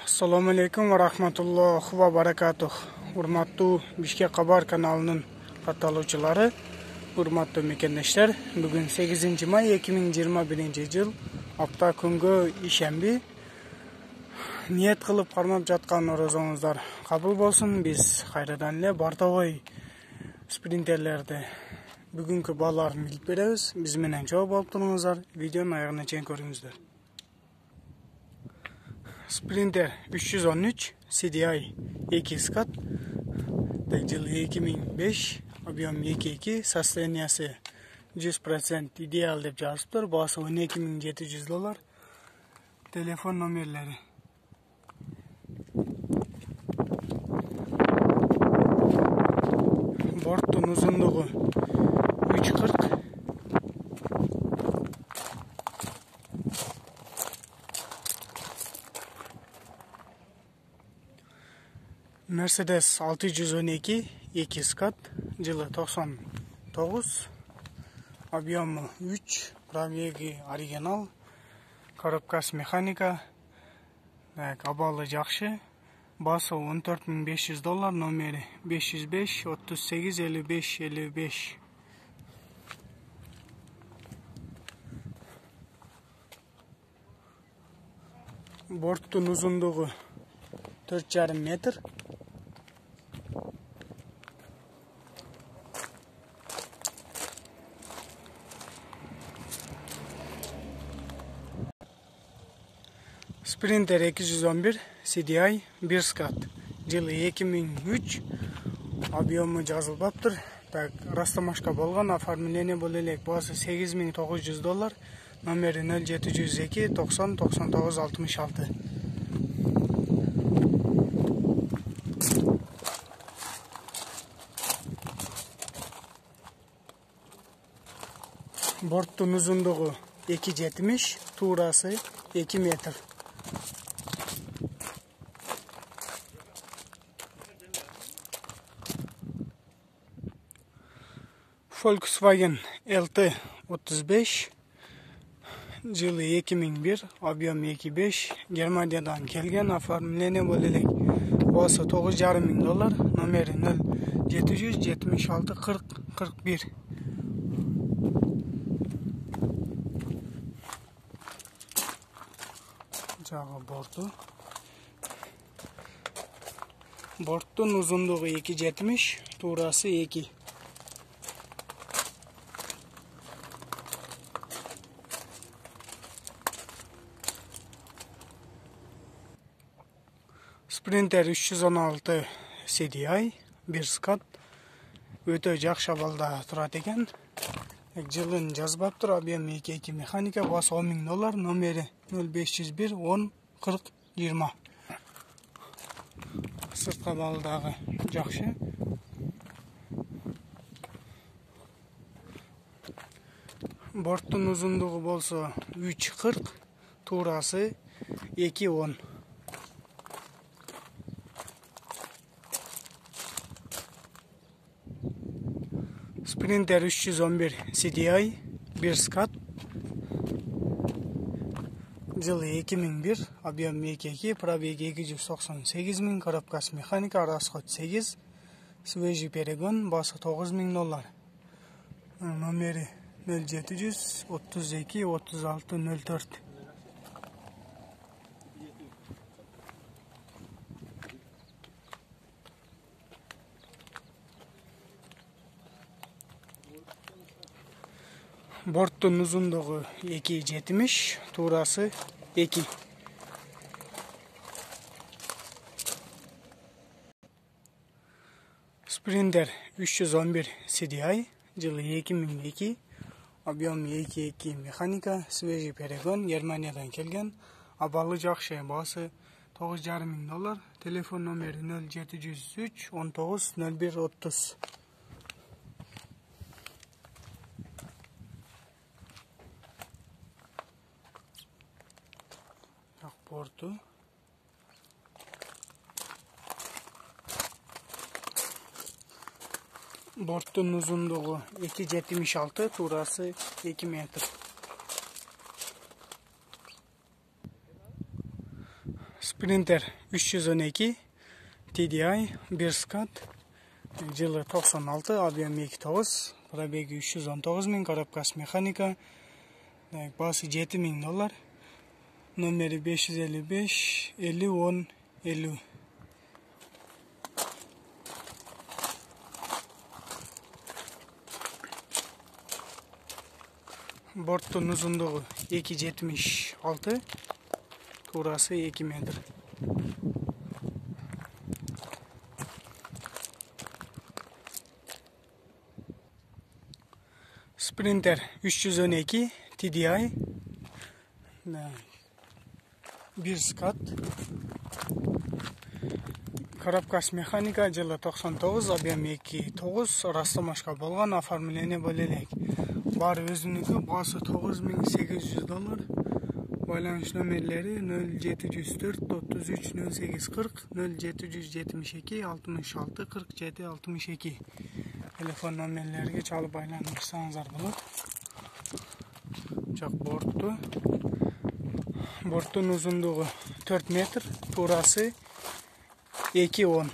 Assalamu alaikum wa rahmatullohi wa barakatuh. Hurmatlı Bishkek Habar kanalının katılımcıları, hurmatlı mekendeshler. Bugün 8 may 2021 yıl hafta күнгө ишемби. Niyet kılıp karmap жаткан орозоңуздар kabul болсун. Biz кайрадан эле бортовой спринтерлерди бүгүнкү бааларын билип беребиз. Биз менен жоо болуп туруңуздар. Видеонун аягына чейин көрүңүздөр. Sprinter 313 CDI 2 skat yılı 2005 объем 2.2 состояниясы 100% ideal деп жазыптыр. Баасы $12.700. Telefon номерлери борттун узундугу 3.40 Mercedes 612 2 skat yılı 99 объему 3 пробеги оригинал коробкасы механика абалы жакшы басы $14.500 номери 505 38 55 55 борттун узундугу 4,5 метр Sprinter 211 CDI 1 skat yılı 2003 объему жазылбаптыр. Так, растамашка болгон оформление боло элек. Баасы $8.900. Номери 0702 90 99 66. Борттун узундугу 2.70, туурасы 2 метр. Volkswagen LT 35 yılı 2001 объем 2.5 Germaniyadan kelgen оформление боло элек. Баасы $9.500. Номери 0776 40 41. Жагы борду. Борттун узундугу 2.70, туурасы 2. Sprinter 316 CDI 1 skat өтө жакшы абалда турат экен. Жылын жазбаптыр. Объем 2.2 механика, баасы $10.000. Номери 0501 10 40 20. Сырткы абалдагы жакшы. Борттун узундугу болсо 3.40, туурасы 2.10. Sprinter 311 CDI 1 skat yılı 2001 объем 2.2 пробеги 298.000 коробкасы механика расход 8 свежий перегон баасы $9.000 номери 0700 32 36 04. Борттун узундугу 2.70, туурасы 2. Sprinter 311 CDI yılı 2002 объем 2.2 механика свежий перегон Germaniyadan kelgen абалы жакшы баасы $9.500. Телефон номери 0703 19 01 30. Bordu. Borttun uzunluğu 2.76, tuğrası 2 metre. Sprinter 312 TDI 1 skat жылы 96, объем 2.9, пробеги 319 000, коробкасы механика, басы $7.000, номері 555 50 10 50. Борттың ұзындығы 2.76, турасы 2 метр. Sprinter 312 TDI 1 skat, коробкасы механика, жылы 99, объем 2.9, растамашқа болған, оформление болелек. Бар өзінікі, басы $9.800, байланыш номерлері 0704 33 08 40, 0772 66 47 62. Telefon номерлерге çalып байланышсаңыздар болады. Жақ бортты. Борттың ұзындығы 4 метр, турасы 2.10.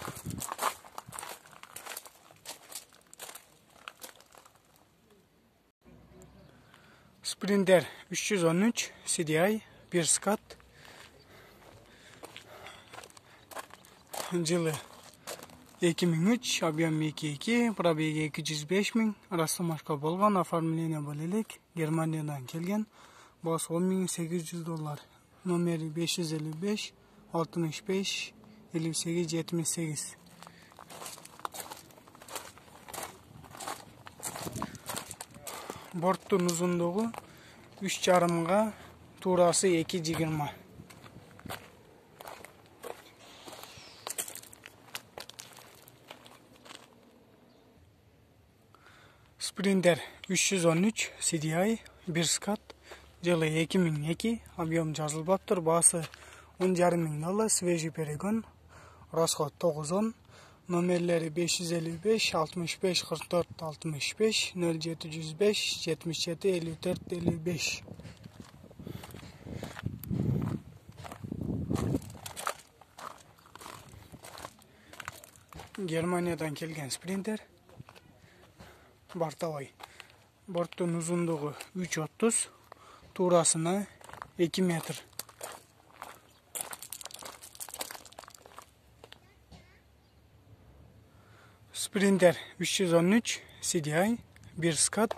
Sprinter 313 CDI 1 skat, жылы 2003, объем 2.2, пробеги 205 000, растамашқа болған, оформление болелек, Германиядан келген, басы $10.800, номері 555 65 58 78. Борттың ұзындығы 3.5-ға, турасы 2.20. Sprinter 313 CDI 1 skat, жылы 2002, объем жазылбаптыр, басы $10.500, свежий перегон, расход 9.10, номерлері 555 65 44 65 0705 77 54 55. Германиядан келген спринтер, бортовой. Борттың ұзындығы 3.30, турасына 2 метр. Sprinter 313 CDI 1 skat,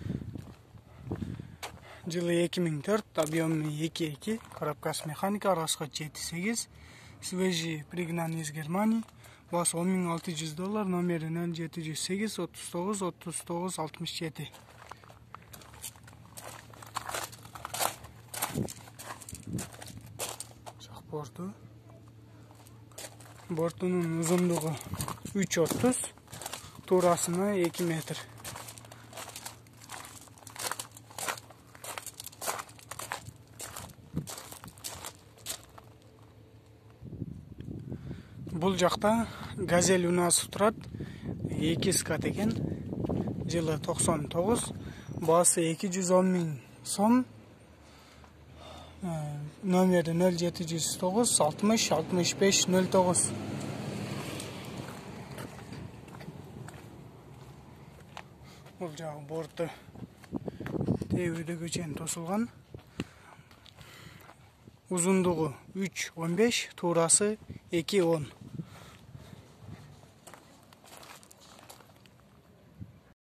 жылы 2004, объем 2.2, коробкасы механика, расход 7.8, свежий, пригнан из Германии, басы $10.600, номері 0708 39 39 67. Жақ борты. Бортының ұзындығы 3.30, турасына 2 метр. Бұл жақта газель унасы тұрады, 2 скат екен, жылы 99, басы 210 000 сом, номері 0709 60 65 09. Бұл жағы борты теуідегі жен тосылған. Ұзындығы 3.15, турасы 2.10.